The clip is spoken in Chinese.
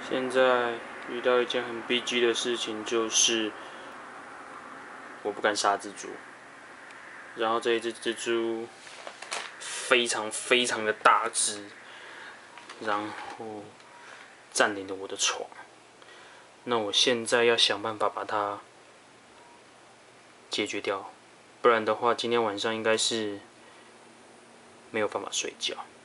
现在遇到一件很 BG 的事情，就是我不敢杀蜘蛛，然后这一只蜘蛛非常的大只，然后占领了我的床。那我现在要想办法把它解决掉，不然的话，今天晚上应该是没有办法睡觉。